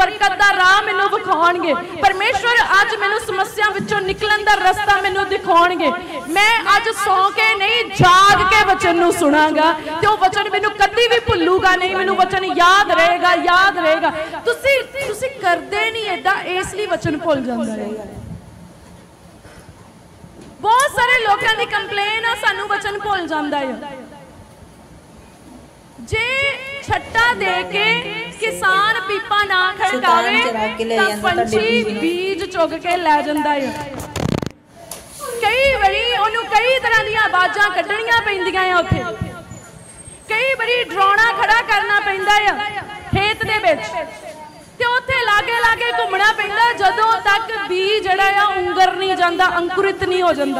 बरकत का राह मैनू विखाउणगे। परमेश्वर अज मैनू समस्या विचों निकलण दा रस्ता मैनू दिखाउणगे। मैं अज सौ के नहीं जाग के वचन नू सुनांगा ते ओह वचन मैनू कदी भी भुल्लूगा नहीं। मैनू वचन याद रहेगा, याद रहेगा। तुसी करदे नहीं ऐदा, इसलिए वचन भुल जांदा है। बहुत सारे लोगों की कंप्लेन आ, सानू वचन भुल जांदा है। जे छट्टा दे के किसान पीपा ना खड़कावे तां पंछी बीज चुग के लै जांदा है। कई बारी उन्होंने कई तरह दी आवाज़ां कड्ढणियां पैंदियां है। उत्थे कई बारी डराउणा खड़ा करना पैंदा है खेत दे विच ते उत्थे लागे लागे घुमना पैंदा जदों तक बीज जिहड़ा आ उंगर नहीं जांदा, अंकुरित नहीं हो जांदा।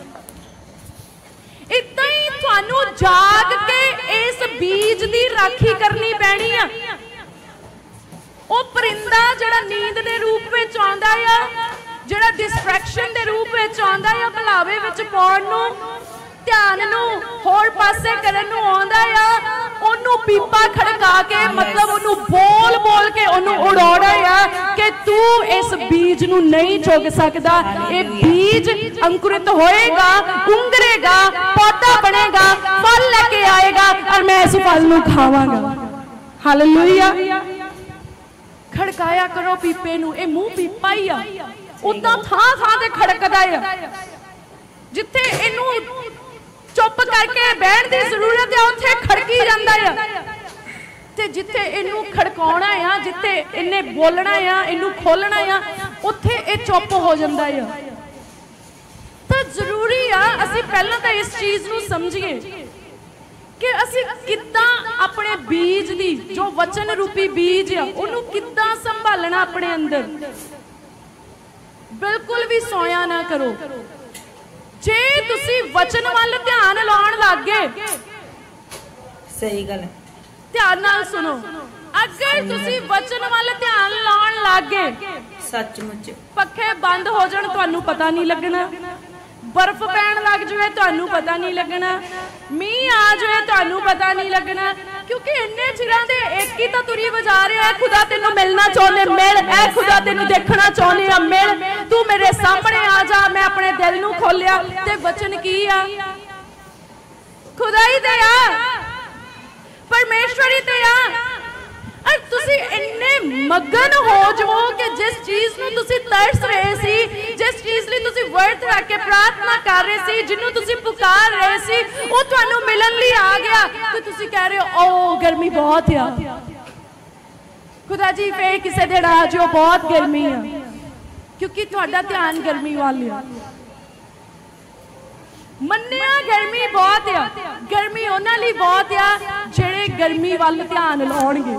इदां ही तुहानू जाग के इस बीज की राखी करनी पैनी है। वो परिंदा जिहड़ा नींद के रूप में आउंदा है, जिहड़ा डिस्ट्रैक्शन के रूप में आउंदा है, भुलावे विच पाउण नूं, ध्यान नूं होर पासे करन नूं आउंदा है, ओनू पीपा खड़का के मतलब ओनू बोल बोल के ओनू उड़ाउणा है कि तू इस बीज नूं नहीं चुग सकदा। ये बीज अंकुरित होएगा, उंगरेगा, पौधा बनेगा, फल लेके आएगा और मैं इस फल नूं खावांगा। हालेलुया। खड़काया करो पीपे नूं, ये मुंह पीपा ही आ, उदां थां थां ते खड़कदा है। जिथे इनू चुप करके बहन की जरूरत है उत्थे खड़की जांदा है, ते जिथे इनू खड़काउणा है, जिथे इन्ने बोलना है, इनू खोलना है, उत्थे ये चुप हो जांदा है। तो जरूरी है असीं पहलां तां इस चीज़ नूं समझिए कि असीं किद्दां अपने बीज दी जो वचन रूपी बीज है उहनूं किद्दां संभालना अपने अंदर। बिल्कुल भी सोया ना करो। जे तुसी वचन वाल ध्यान लाउण लग गए, सही गल है, ध्यान नाल सुनो, अगर तुसी वचन वाल ध्यान लाउण लग गए, सचमुच पखे बंद हो जाण तुहानू पता नहीं लगना, बर्फ पैण लग जाए तुहानू पता नहीं लगना, मीह आ जाए तुहानू पता नहीं लगना, क्योंकि इन्ने चिरां दे एक ही तो तुरी वजा रहे हैं, खुदा तेनू मिलना चाहते मिल, ऐ खुदा तेनू देखना चाहते हैं मिल, तू मेरे सामने आ जा, मैं अपने दिल नू खोलिया। ते वचन की आ? खुदा ही ते आ, परमेश्वर ही ते आ। और तुसी इन्ने मगन हो जाओ कि जिस चीज नू तुसी तरस रहे सी, जिस चीज लई तुसी वर्त रख के प्रार्थना कर रहे सी, जिन्नू तुसी पुकार रहे सी, वो तुहानू मिलन लई आ गया तो तुसी कह रहे हो ओ गर्मी बहुत है, खुदा जी फिर किसी दिन आ जाओ, बहुत गर्मी है, क्योंकि तुहाडा ध्यान गर्मी वाल है। मन्निया गर्मी बहुत है, गर्मी उन्हां लई बहुत है जिहड़े गर्मी वाल ध्यान लाउणगे,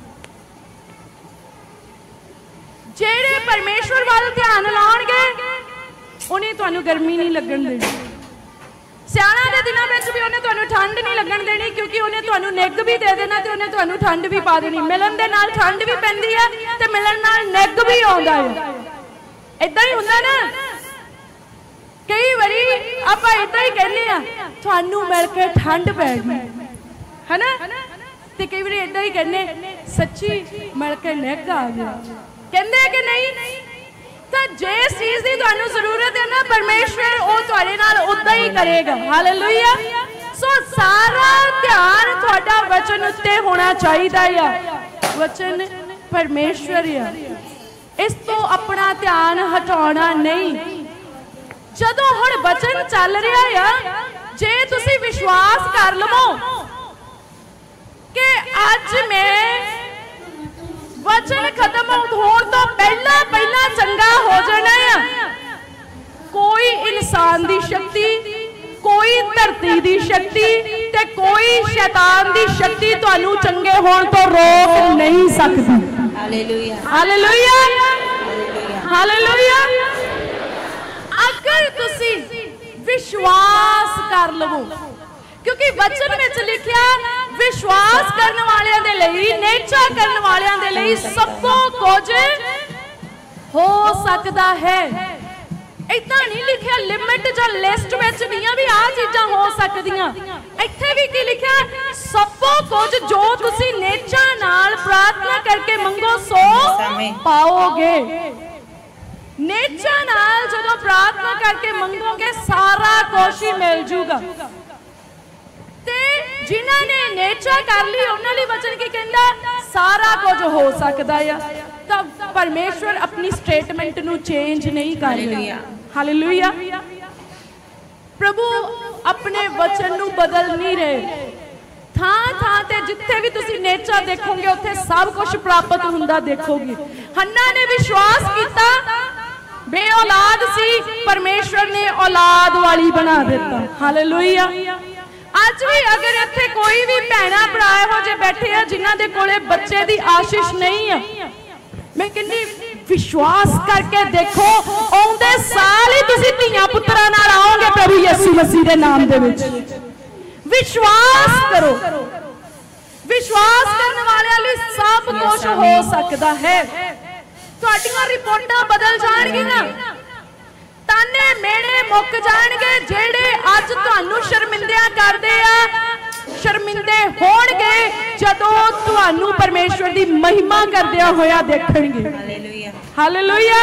जेड़े परमेश्वर वाल ध्यान लाउणगे उन्हें तुहानू गर्मी नहीं लगन देनी। सियाणा दे दिनां विच भी उन्हें तुहानू ठंड नहीं लगन देनी, क्योंकि उन्हें तुहानू निग भी दे देना ते उन्हें तुहानू ठंड भी पा देनी। मिलन दे नाल ठंड भी पैंदी है ते मिलन नाल निग भी आउंदा है। इदां ही हुंदा ना, कई बारी आपां इदां ही कहने आ तुहानू मिल के ठंड पै गई है ना, ते कई बारी इदां ही कहने सच्ची मिल के निग आ गया, कहंदे कि नहीं। तो जिस चीज की तुहानू जरूरत है ना, परमेश्वर वो तुहाडे नाल उदां ही करेगा। हालेलुया। सो सारा ध्यान तुहाडा वचन उत्ते होना चाहिदा है। वचन परमेश्वर है, इस तो अपना ध्यान हटाना नहीं। जदों हुण वचन चल रहा है, जे तुसी विश्वास कर लवो कि अज मैं वचन खत्म होने तो पहला पहला चंगा हो जाना है, कोई इंसान की शक्ति, कोई धरती की शक्ति ते कोई शैतान की शक्ति तुहानू चंगे होने तो रोक नहीं सकती। Hallelujah, hallelujah, hallelujah. अगर तुसी विश्वास कर लवो, क्योंकि वचन में लिखा विश्वास करने वाले दे लई, नेचा करने वाले दे लई सब कुछ हो सकता है। इतना नहीं लिखा लिमिट जो लिस्ट में दियां भी आ चीज़ां हो सकदियां, इत्थे भी की लिखा सब कुछ जो तुसी नेचा नाल प्रार्थना करके मंगो सो पाओगे। नेचा नाल जदों प्रार्थना करके मंगोगे सारा कुछ ही मिल जूगा। ते जिन्हां ने नेचा कर ली उन्हां लई वचन की कहंदा सारा कुछ हो सकदा है। तां परमेश्वर अपनी स्टेटमेंट नूं चेंज नहीं कर रहा। हालेलुया। प्रभु अपने वचन नूं बदल नहीं रहे। थां थां ते जिथे भी तुसी नेचा देखोगे उत्थे सब कुछ प्राप्त हुंदा देखोगे। हन्ना ने विश्वास किया, बे औलाद सी, परमेश्वर ने औलाद वाली बना दिता। हालेलुया। अज भी अगर इत्थे कोई भी भैणा भरा हो जे बैठे हैं जिन्हां दे कोले बच्चे दी आशीष नहीं है, मैं कहनी विश्वास करके देखो आउंदे साल ही तुसीं धीआं पुत्तरां नाल आओगे प्रभु यीशु मसीह दे नाम दे विच। विश्वास करो, विश्वास करने वाले लई सब कुछ हो सकता है। तुहाडीआं रिपोर्टां बदल जाणगीआं, ताने मेणे मुक जाणगे। जेड़े अज तुहानू शर्मिंदियां करदे आ, शर्मिंदे होणगे जदों तुहानू परमेश्वर दी महिमा करदियां होया देखणगे। Hallelujah, hallelujah.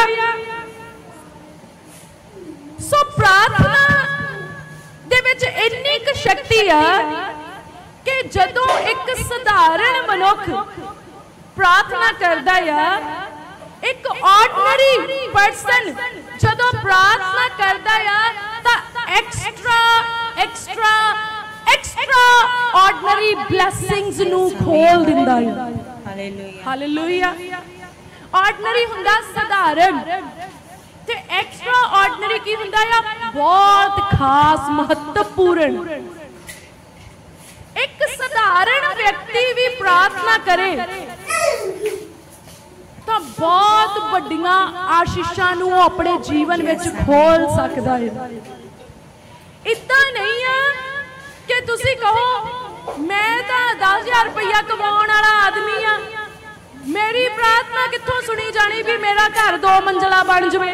सो प्रार्थना दे विच इन्नी क शक्ति आ कि जदों एक साधारण मनुख प्रार्थना करदा आ, एक ऑर्डिनरी पर्सन जदों प्रार्थना करता है तो extra extra extraordinary blessings नू खोल दिंदा है। Hallelujah, hallelujah. ऑर्डिनरी हुंदा साधारण ते एक्स्ट्रा ऑर्डिनरी की हुंदा है बहुत खास महत्वपूर्ण। एक साधारण व्यक्ति भी प्रार्थना करे तो बहुत बड़ियां आशीषां नूं अपने जीवन में खोल सकता है। इतना नहीं है कि तुसी कहो मैं तो 10,000 रुपया कमाने वाला आदमी हाँ, मेरी प्रार्थना कित्थों सुनी जानी भी मेरा घर 2 मंजिला बन जाए।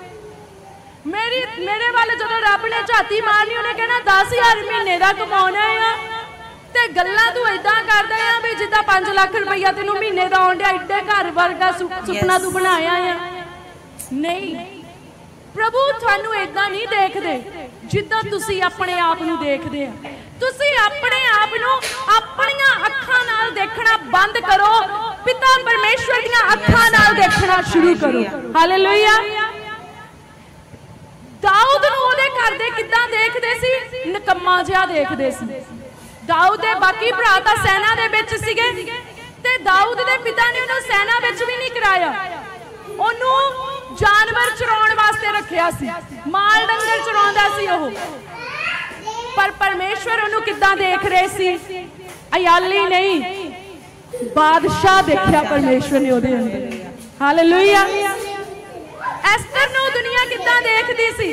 मेरे वाले जदों रब ने झाती मारनी उन्हें कहना 10,000 महीने का कमाना है ते गल्लां तू इदां करदा है भी जिद्दां 5 लाख रुपया तेनू महीने दा आउण दिया, इड्डे घर वर्गा सुपना तू बनाया है। नहीं, प्रभु थानू इदां नहीं देखदे जिद्दां तुसी अपने आप नू देखदे आ। तुसी अपने आप नू अपणियां अखां नाल देखना बंद करो, पिता परमेश्वर दीयां अखां नाल देखना शुरू करो। हालेलुया। दाऊद नू ओहदे घर दे किदां देखदे सी? निकम्मा जिहा देखदे सी। दाऊद दे बाकी भरा तां सेना दे विच सीगे ते दाऊद दे पिता ने उन्हें सेना विच भी नहीं कराया, उन्होंने जानवर चराउण वास्ते रखिया सी, माल डंगर चराउंदा सी ओह। पर परमेश्वर उन्होंने किदां देख रहे सी? अयाली नहीं, बादशाह देखिया परमेश्वर ने उहदे अंदर। हालेलुया। एस्तर नूं दुनिया किदां देखदी सी?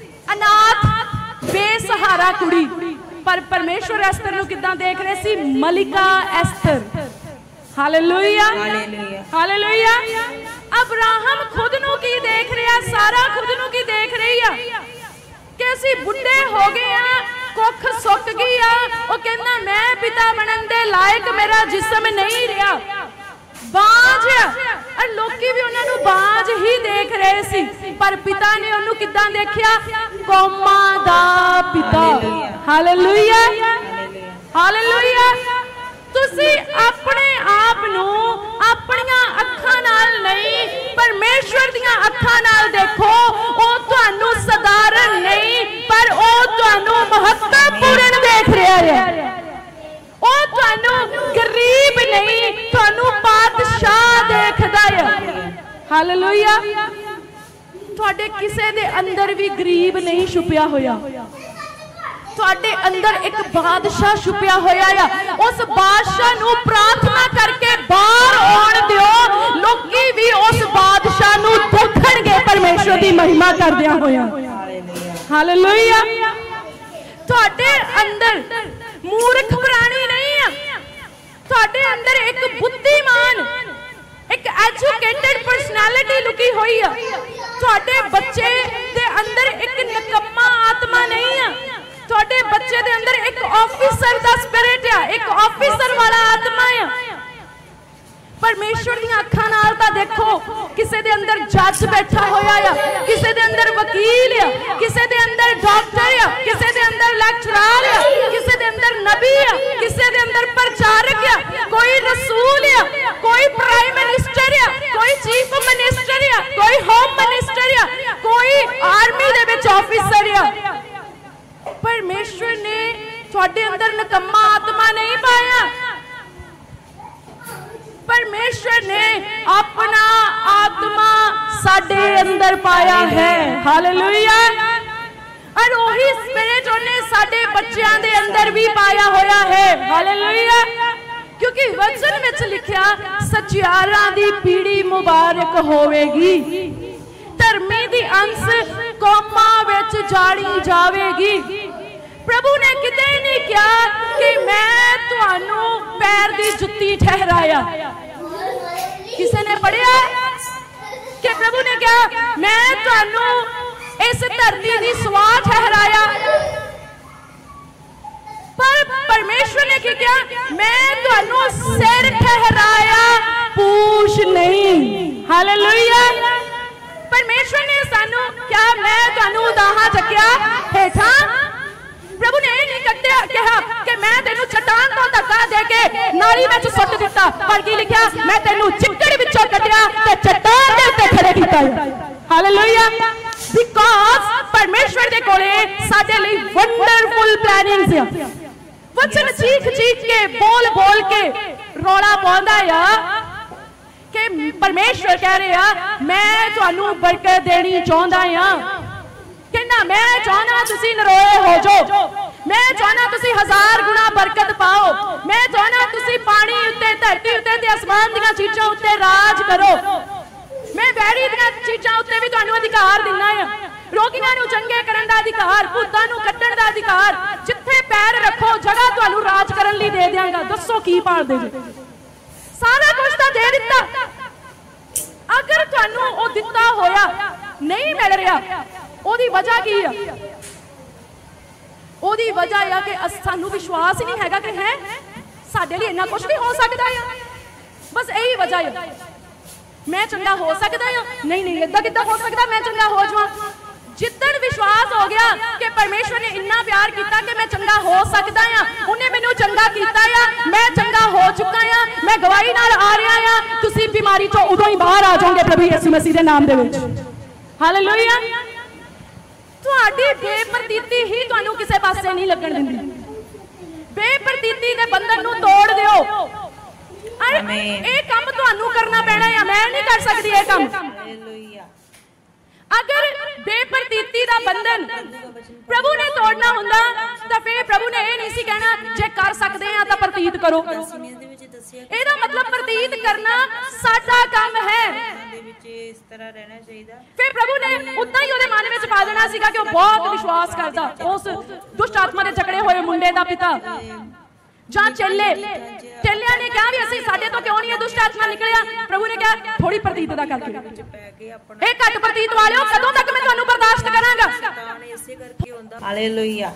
अनाथ बेसहारा कुड़ी, पर परमेश्वर एस्तर नूं किदां देख रहे सी? मलिका एस्तर। Hallelujah, hallelujah. अब्राहम खुद नूं की देख रहा? सारा खुद नूं की देख रही है कि असीं बुढ़े हो गए आ, कुख सुक गई आ। वो कहना मैं पिता बनन दे लायक मेरा जिस्म नहीं रहा, बांझ। और लोकी भी उन्होंने बांझ ही देख रहे सी, पर पिता ने उन्होंने किदां देखिया? कौमां दा पिता। Hallelujah, hallelujah. तुसी अपने आप नूं अपनियां अखां नाल नहीं परमेश्वर दीयां अखां नाल देखो। ओ तुहानू साधारण नहीं पर ओ तुहानू महत्वपूर्ण देख रहा है। ओ तुहानू गरीब नहीं, तुहानू बादशाह देखदा है। हालेलुया। तुहाडे किसे दे अंदर भी गरीब नहीं छुपिया होया, तुहाडे अंदर एक बादशाह छुपिया होया है। उस बादशाह नू प्रार्थना करके बाहर आउण दिओ, लोकी भी उस बादशाह नू देखणगे परमेश्वर दी महिमा करदिया होया। हालेलुया। तुहाडे अंदर मूर्ख प्राणी नहीं है, तुहाडे अंदर एक बुद्धिमान, एक एजुकेटेड पर्सनैलिटी लुकी हुई है। तुहाडे बच्चे दे अंदर एक निकम्मा आत्मा नहीं है, तुहाडे बच्चे दे अंदर एक ऑफिसर दा स्पिरिट है, एक ऑफिसर वाला आत्मा है। परमेश्वर दी अखां नाल तां देखो किसे दे अंदर जज बैठा होया आ, किसे दे अंदर वकील आ, किसे दे अंदर डॉक्टर आ, किसे दे अंदर लेक्चरर आ, किसे दे अंदर नबी आ, किसे दे अंदर प्रचारक आ, कोई रसूल आ, कोई प्राइम मिनिस्टर आ, कोई चीफ मिनिस्टर आ, कोई होम मिनिस्टर आ, कोई आर्मी दे विच ऑफिसर आ। परमेश्वर ने तुहाडे अंदर निकम्मा आत्मा नहीं पाया, परमेश्वर ने अपना आत्मा साडे अंदर पाया है। हालेलुया। और वही स्पिरिट उन्हें साडे बच्चों दे अंदर भी पाया होया है। हालेलुया। क्योंकि वचन विच लिखिया सचियारां दी पीढ़ी मुबारक होवेगी, धर्मी दी अंश कौमां विच जानी जावेगी। प्रभु ने किते नहीं कहा कि मैं तुहानू पैर दी जुत्ती ठहराया। किसी ने पढ़िया कि प्रभु ने कहा मैं तुहानू इस धरती दी स्वाह ठहराया, पर परमेश्वर ने क्या मैं तुहानू सिर ठहराया, पूछ नहीं। हालेलुया। परमेश्वर ने सानू क्या मैं तुहानू दाहा चक्या हेठा। प्रभु ने नहीं कहा कि मैं तेनू चट्टान तो धक्का दे के नाली में सुट दिता, पर की लिखा मैं तेनू चिक्कड़ विचों कटिया ते चट्टान दे उत्ते खड़े कीता। हालेलुया। बिकॉज़ परमेश्वर दे कोले साडे लई वंडरफुल प्लानिंग्स आ। वचन चीख चीख के बोल बोल के रौला पाउंदा आ कि परमेश्वर कह रहे आ मैं तुहानू बरकत देनी चाहुंदा आ। कहना मैं चाहना तुसी नरोए हो जाओ, मैं चाहना तुसी 1000 गुना बरकत पाओ, मैं चाहना तुसी पानी उत्ते धरती उत्ते ते आसमान दी चीज़ां उत्ते राज करो, मैं वैरी दी चीज़ां उत्ते भी तुहानू अधिकार दिना है। रोगियां नू चंगे करन दा अधिकार, भूतां नू कड्ढण दा अधिकार, जिथे पैर रखो जगह तुहानू राज करन लई दे देंगा। दसो की पालदे जे? सारा कुछ तां दे दिता। अगर तुहानू ओ दिता होया नहीं मिल रहा, ओदी वजह की है? ओदी वजह है कि सानू विश्वास ही नहीं हैगा कि है साडे लिए इन्ना कुछ भी हो सकता है। बस यही वजह है। मैं चंगा हो सकता है, नहीं नहीं इदा किदा हो सकता मैं चंगा हो जावां। जिद्दन विश्वास हो गया कि परमेश्वर ने इन्ना प्यार किया कि मैं चंगा हो सकता हां, उन्हें मैनू चंगा किया आ, मैं चंगा हो चुका हां, मैं गवाही नाल आ रहा हां, तुसी बीमारी चों उदों ही बाहर आ जाओगे प्रभु यीशु मसीह दे नाम दे विच। हालेलुया। तुहाडी बेप्रतीति ही तुहानू किसे पासे नहीं लगन दिंदी। बेप्रतीति दे बंधन नू तोड़ दिओ। अरे ये काम तुहानू करना पैना है, मैं नहीं कर सकती ये काम। अगर बेप्रतीति दा बंधन प्रभु ने तोड़ना हुंदा तां फिर प्रभु ने ये नहीं सी कहना जे कर सकते हैं तां प्रतीत करो। ਇਹਦਾ मतलब प्रतीत करना साडा काम है। इस तरह रहना चाहिए। फिर प्रभु ने उतना ही ਉਹਦੇ ਮਨ ਵਿੱਚ ਪਾ ਦੇਣਾ ਸੀਗਾ ਕਿ ਉਹ ਬਹੁਤ ਵਿਸ਼ਵਾਸ ਕਰਦਾ ਉਸ ਦੁਸ਼ਟ ਆਤਮਾ ਦੇ ਜਕੜੇ ਹੋਏ ਮੁੰਡੇ ਦਾ ਪਿਤਾ ਜਾਂ ਚੇਲਿਆਂ ਨੇ ਕਿਹਾ ਵੀ ਅਸੀਂ ਸਾਡੇ ਤੋਂ ਕਿਉਂ ਨਹੀਂ ਇਹ ਦੁਸ਼ਟ ਆਤਮਾ ਨਿਕਲਿਆ। ਪ੍ਰਭੂ ਨੇ ਕਿਹਾ ਥੋੜੀ ਪ੍ਰਤੀਤ ਦਾ ਕਰਕੇ ਇਹ ਘੱਟ ਪ੍ਰਤੀਤ ਵਾਲਿਓ ਕਦੋਂ ਤੱਕ ਮੈਂ ਤੁਹਾਨੂੰ ਬਰਦਾਸ਼ਤ ਕਰਾਂਗਾ। ਇਸੇ ਕਰਕੇ ਹੁੰਦਾ। हालेलुया।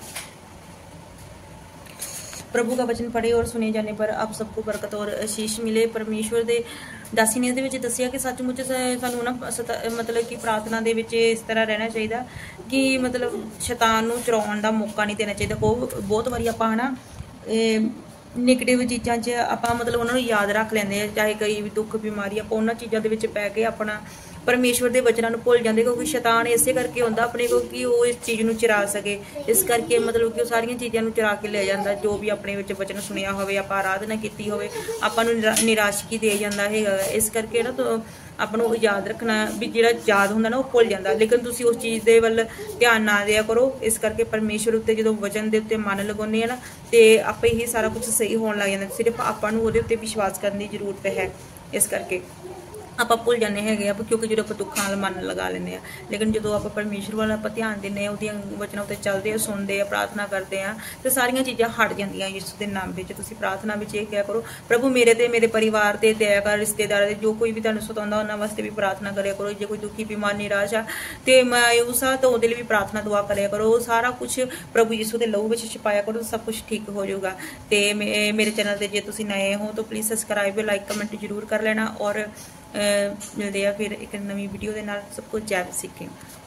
प्रभु का वचन पढ़े और सुने जाने पर आप सबको बरकत और आशीष मिले। परमेश्वर दे दासी ने ਇਹਦੇ ਵਿੱਚ ਦੱਸਿਆ ਕਿ ਸੱਚਮੁੱਚ ਸਾਨੂੰ ਨਾ मतलब कि प्रार्थना ਦੇ ਵਿੱਚ ਇਸ ਤਰ੍ਹਾਂ ਰਹਿਣਾ ਚਾਹੀਦਾ ਕਿ मतलब ਸ਼ੈਤਾਨ ਨੂੰ ਚਰਾਉਣ ਦਾ ਮੌਕਾ ਨਹੀਂ ਦੇਣਾ ਚਾਹੀਦਾ। ਬਹੁਤ ਵਾਰੀ ਆਪਾਂ ਹਨਾ ਨੈਗੇਟਿਵ ਚੀਜ਼ਾਂ 'ਚ ਆਪਾਂ मतलब ਉਹਨਾਂ ਨੂੰ ਯਾਦ ਰੱਖ ਲੈਂਦੇ ਆ, ਚਾਹੇ ਕਈ ਵੀ ਦੁੱਖ ਬਿਮਾਰੀ ਆਪਾਂ ਉਹਨਾਂ ਚੀਜ਼ਾਂ ਦੇ ਵਿੱਚ ਪੈ ਕੇ ਆਪਣਾ परमेश्वर के वचनों को भुल जाते क्योंकि शैतान इसे करके होंदा अपने को कि वो इस चीज़ को चुरा सके। इस करके मतलब कि सारिया चीज़ों को चुरा के ले जाता जो भी अपने वचन सुनिया होवे आपां आराधना की होवे आपां नूं निराशकी दे जाता है। इस करके ना तो आपनों याद रखना भी जिहड़ा याद हुंदा ना वो भुल जाता, लेकिन तुसीं उस चीज़ दे वल ध्यान ना दिया करो। इस करके परमेश्वर उत्ते जो वचन दे उत्ते मन लगाउने ना तो आपे ही सारा कुछ सही होने लग जाता, सिर्फ आपां नूं उहदे उत्ते विश्वास करने की जरूरत है। इस करके ਆਪਾਂ ਭੁੱਲ ਜਾਂਦੇ ਹੈਗੇ ਆ, ਕਿਉਂਕਿ ਜਦੋਂ ਆਪਾਂ ਦੁੱਖਾਂ ਨਾਲ ਮਨ ਲਗਾ ਲੈਂਦੇ ਆ। ਲੇਕਿਨ ਜਦੋਂ ਆਪਾਂ ਪਰਮੇਸ਼ਰ ਵੱਲ ਆਪਾਂ ਧਿਆਨ ਦਿੰਦੇ ਆ, ਉਹਦੀਆਂ ਵਚਨਾਂ ਉੱਤੇ ਚੱਲਦੇ ਆ, ਸੁਣਦੇ ਆ, ਪ੍ਰਾਰਥਨਾ ਕਰਦੇ ਆ, ਤੇ ਸਾਰੀਆਂ ਚੀਜ਼ਾਂ ਹਟ ਜਾਂਦੀਆਂ ਯਿਸੂ ਦੇ ਨਾਮ ਵਿੱਚ। ਤੁਸੀਂ ਪ੍ਰਾਰਥਨਾ ਵਿੱਚ ਇਹ ਕਿਹਾ ਕਰੋ, ਪ੍ਰਭੂ ਮੇਰੇ ਤੇ, ਮੇਰੇ ਪਰਿਵਾਰ ਤੇ ਦਇਆ ਕਰ, ਰਿਸ਼ਤੇਦਾਰਾਂ ਦੇ ਜੋ ਕੋਈ ਵੀ ਤੁਹਾਨੂੰ ਸਤਾਉਂਦਾ ਉਹਨਾਂ ਵਾਸਤੇ ਵੀ ਪ੍ਰਾਰਥਨਾ ਕਰਿਆ ਕਰੋ। ਜੇ ਕੋਈ ਦੁਖੀ, ਬਿਮਾਰ, ਨਿਰਾਸ਼ ਆ ਤੇ ਮਾਯੂਸ ਆ ਤਾਂ ਉਹਦੇ ਲਈ ਵੀ ਪ੍ਰਾਰਥਨਾ ਦੁਆ ਕਰਿਆ ਕਰੋ। ਸਾਰਾ ਕੁਝ ਪ੍ਰਭੂ ਯਿਸੂ ਦੇ ਲਹੂ ਵਿੱਚ ਛਿਪਾਇਆ ਕਰੋ, ਸਭ ਕੁਝ ਠੀਕ ਹੋ ਜਾਊਗਾ। ਤੇ ਮੇਰੇ ਚੈਨਲ ਤੇ ਜੇ ਤੁਸੀਂ ਨਏ ਹੋ ਤਾਂ ਪਲੀਜ਼ ਸਬਸਕ੍ਰਾਈਬ, ਲਾਈਕ, ਕਮੈਂਟ ਜ਼ਰੂਰ ਕਰ ਲੈਣਾ। ਔਰ ਮਿਲਦੇ ਆ ਫਿਰ ਇੱਕ ਨਵੀਂ ਵੀਡੀਓ ਦੇ ਨਾਲ। ਸਭ ਕੁਝ ਜੈ ਮਸੀਹ ਕੀ।